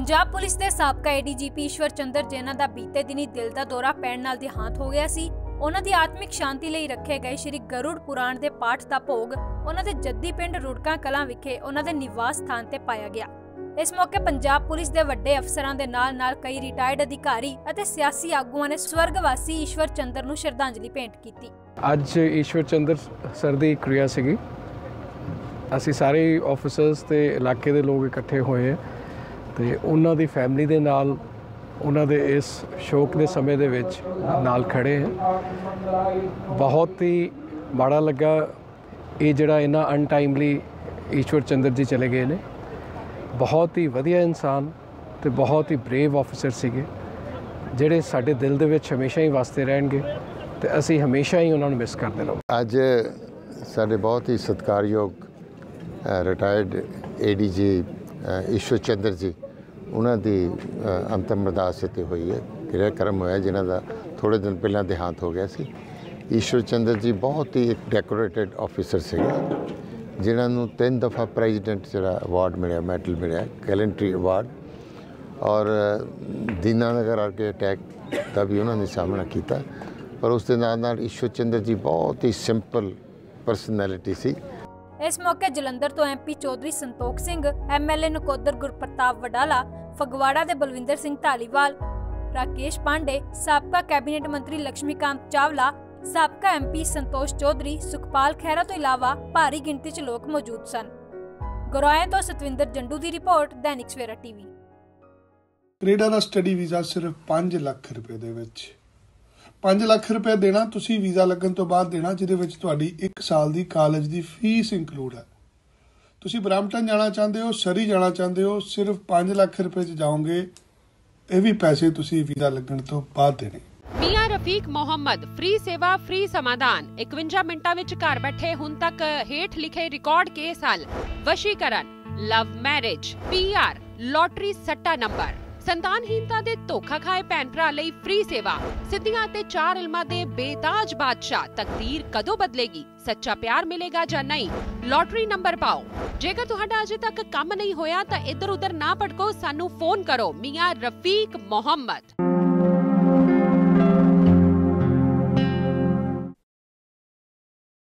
Punjab police के साबका ADGP Ishwar Chandra जिन्हां दा बीते दिनी दिल दा दौरा पैण नाल देहांत हो गया सी। उन्हां दी आत्मिक शांति लई रखे गए श्री गरुड़ पुराण दे पाठ दा भोग उन्हां दे जद्दी पिंड रुड़का कलां विखे उन्हां दे निवास स्थान ते पाया गया। इस मौके पंजाब पुलिस दे वड्डे अफसरां दे नाल कई रिटायर्ड अधिकारी अते सियासी आगूआं ने स्वर्गवासी ईश्वर चंद्र नूं श्रद्धांजलि भेंट कीती। अज ईश्वर चंद्र सर दी क्रिया सीगी। असीं सारे ऑफिसर्स ते इलाके दे लोग इकट्ठे होए हैं ते उन्हां दी फैमिली दे नाल उन्हां दे इस शोक दे समय दे विच नाल खड़े हैं। बहुत ही माड़ा लगा ये जिहड़ा इन्ना अनटाइमली ईश्वर चंद्र जी चले गए ने। बहुत ही वधिया इंसान ते बहुत ही ब्रेव ऑफिसर सीगे जिहड़े साडे दिल दे विच हमेशा ही वसते रहणगे ते असीं हमेशा ही उन्हां नूं मिस करदे रहांगे। अज साडे बहुत ही सत्कारयोग रिटायर्ड एडीजी ईश्वर चंद्र जी उन्हां दी अंतिम अरदास इत्थे हुई है। क्रियाक्रम होया जिन्हां दा थोड़े दिन पहला देहांत हो गया सी। ईश्वर चंद्र जी बहुत ही एक डेकोरेटेड ऑफिसर सीगे जिन्हां नूं 3 दफ़ा प्रेजिडेंट जिहड़ा अवार्ड मिलिया, मैडल मिलिया, गैलेंट्री अवार्ड, और दीनानगर आके अटैक का भी उन्होंने सामना किया। पर उस दे नाल ईश्वर चंद्र जी बहुत ही सिंपल पर्सनैलिटी सी। इस मौके जलंधर तो MP चौधरी संतोख सिंह, MLA नकोदर गुरप्रताप वडाला, फगवाड़ा दे बलविंदर सिंह धालीवाल, राकेश पांडे, साबका कैबिनेट मंत्री लक्ष्मीकांत चावला, साबका MP संतोष चौधरी, सुखपाल खैरा तो इलावा भारी गिनती च लोग मौजूद सन। गुराएं तो सतविंदर जंडू की report, Dainik Savera TV। Canada दा स्टडी वीज़ा सिर्फ 5 ਲੱਖ रुपए दे विच 5 ਲੱਖ रुपए देना तुसी वीज़ा लगन तो बाद देना, जिहदे विच तुहाडी 1 साल दी कालेज दी फीस इंकलूड है। तुसी ब्रैम्पटन जाना चाहते हो, सरी जाना चाहते हो, सिर्फ 5 ਲੱਖ रुपए च जाओगे। ये भी पैसे तुसी वीज़ा लगन तो बाद देने। मियां रफीक मोहम्मद, फ्री सेवा फ्री समाधान। 51 मिनटां विच घर बैठे हुण तक हेठ लिखे रिकॉर्ड केस हल, वशीकरण, लव मैरिज, PR, लॉटरी सट्टा नंबर, संतानहीनता दे धोखा खाए भैन भरा लई फ्री सेवा, सिद्धियां ते 4 इल्मां दे बेताज बादशाह। तकदीर कदों बदलेगी, सच्चा प्यार मिलेगा जां नहीं, लॉटरी नंबर पाओ। जेकर तुहाडा अजे तक काम नहीं होया तां इधर उधर ना भटको, सानू फोन करो। मियां रफीक मोहम्मद।